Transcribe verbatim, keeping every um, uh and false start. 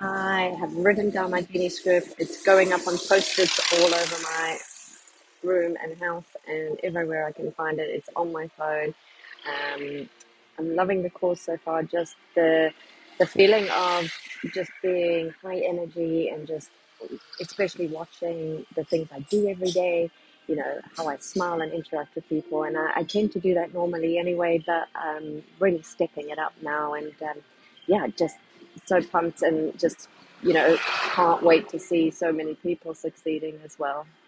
I have written down my daily script. It's going up on post-its all over my room and house and everywhere I can find it. It's on my phone. Um, I'm loving the course so far. Just the the feeling of just being high energy and just especially watching the things I do every day. You know how I smile and interact with people, and I, I tend to do that normally anyway. But um, really stepping it up now, and um, yeah, just so pumped and just you know can't wait to see so many people succeeding as well.